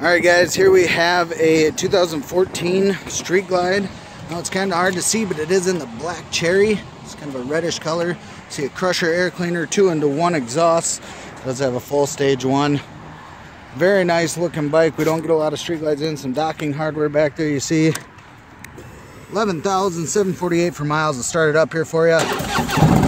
Alright guys, here we have a 2014 Street Glide. Now it's kind of hard to see, but it is in the black cherry. It's kind of a reddish color. See a crusher air cleaner, 2-into-1 exhaust. It does have a full stage 1. Very nice looking bike. We don't get a lot of Street Glides in. Some docking hardware back there you see. 11,748 for miles. I'll start it up here for you.